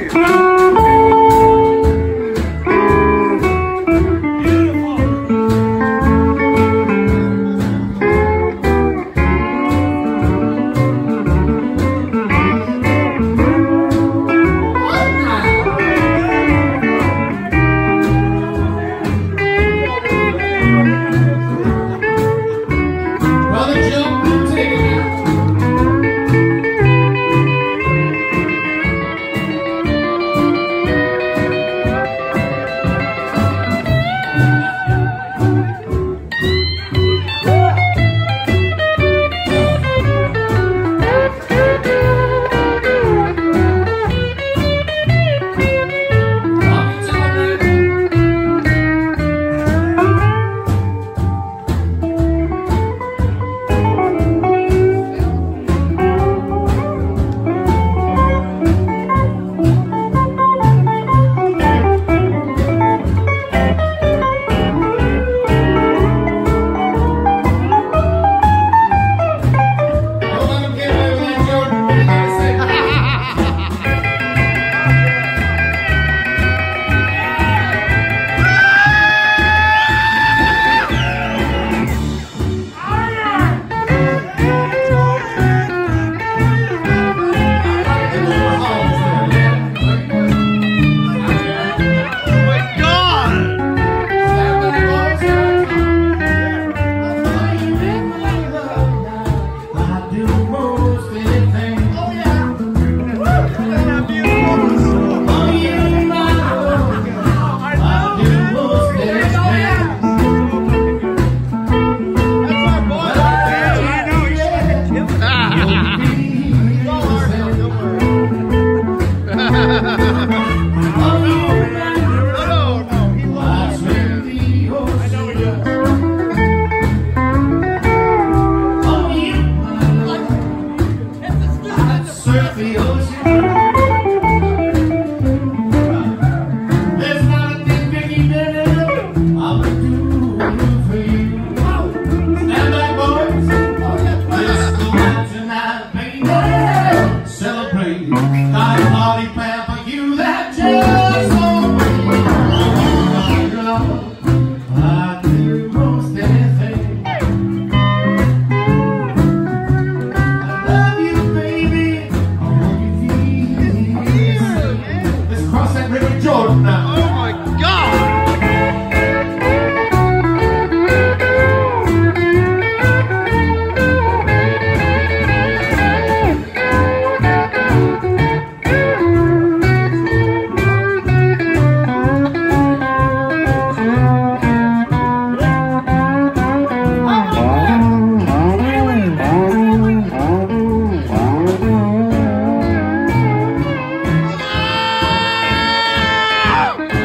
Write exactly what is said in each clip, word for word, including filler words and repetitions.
Wow!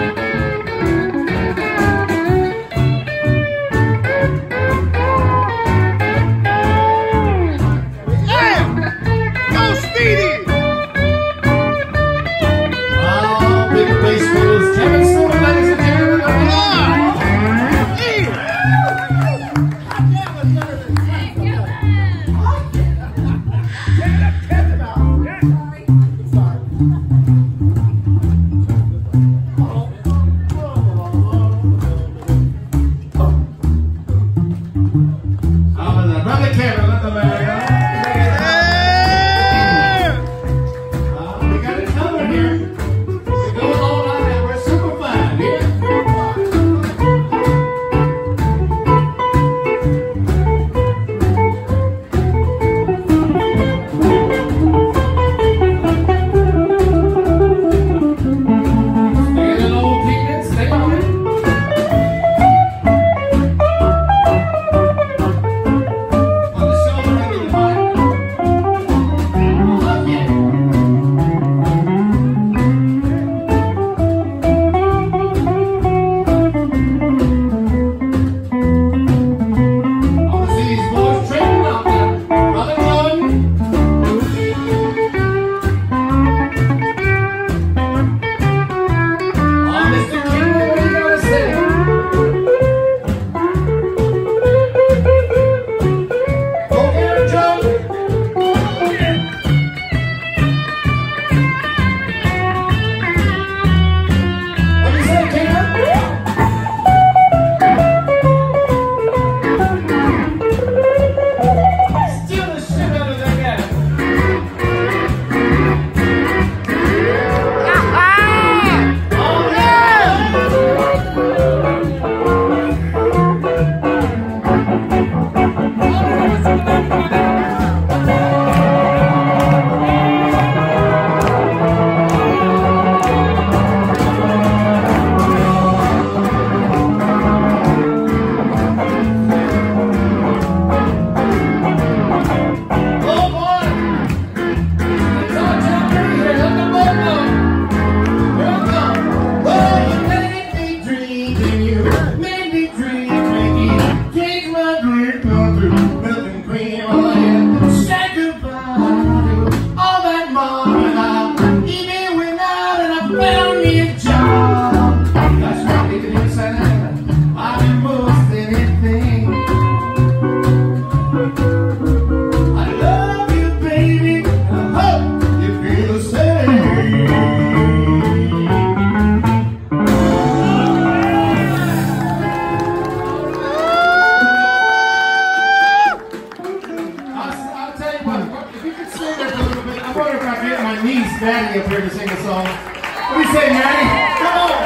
sing a song. What do you say, Maddie? Come on!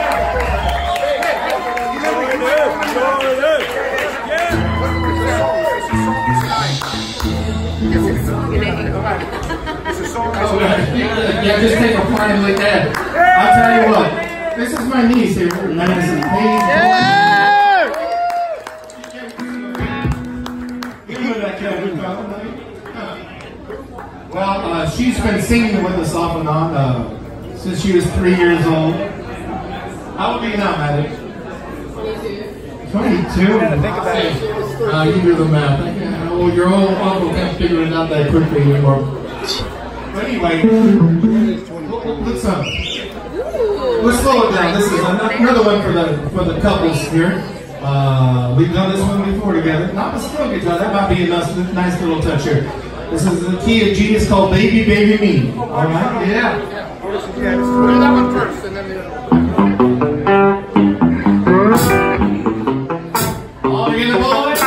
Oh, yeah, just take a party like that. I'll tell you what. This is my niece here, Madison. Yeah! Well, uh, she's been singing with us off and on uh, since she was three years old. How old are you now, Maddie? twenty-two? Yeah, think about it. Uh, you do the math. I can't, oh, your old uncle can't figure it out that quickly anymore. But anyway, let's, uh, let's slow it down. This is another one for the for the couples here. Uh, we've done this one before together. Not a string guitar. That might be a nice, nice little touch here. This is the key of G. It's called Baby Baby Me. All right? Yeah. Yeah. Do that one first, and then the other one. All together, boys.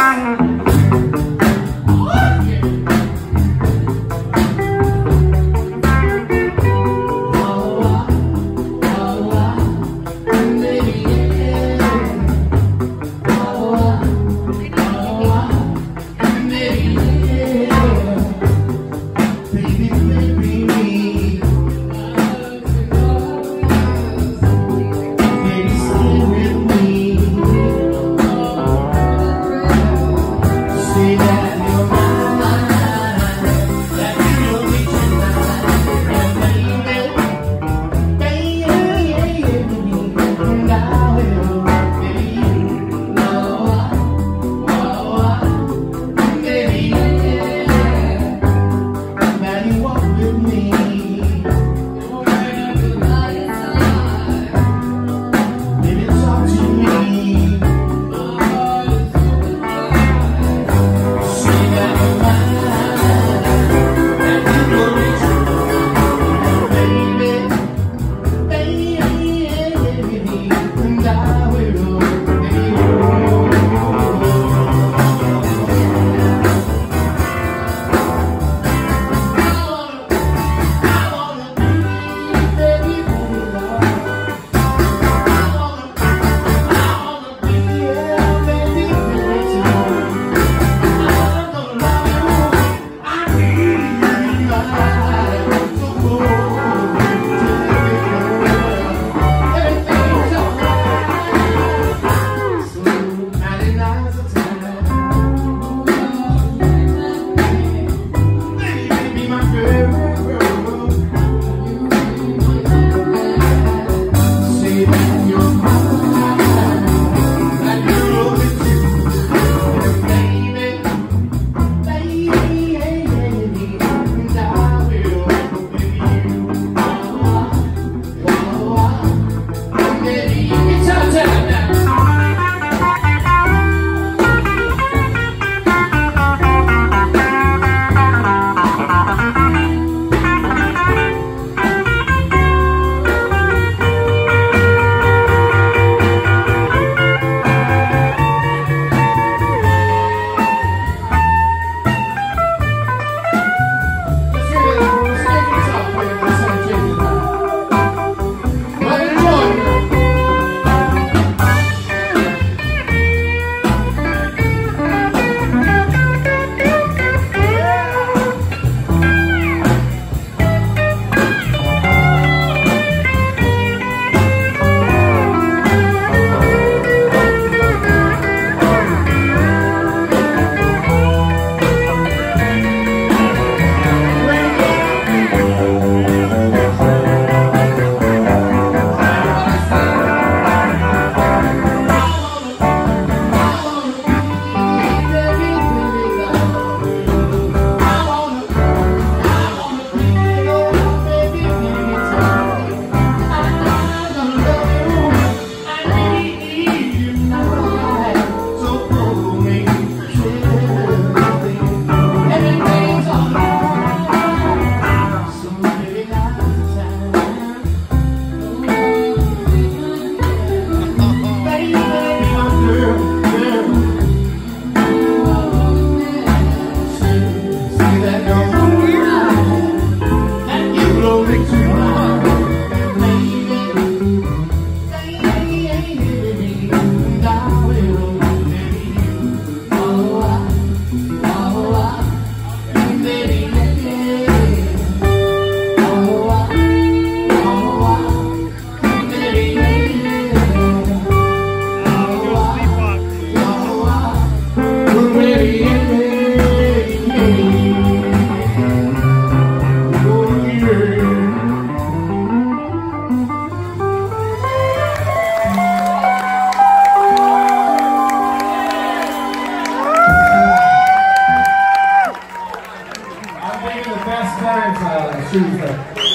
shoes there.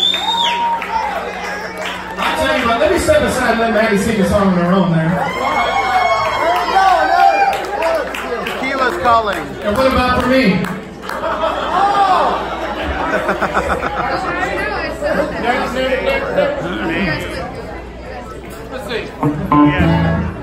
I'll tell you what, let me step aside and let Maddie sing a song on her own there. Tequila's calling. And what about for me? Let's see. Yeah.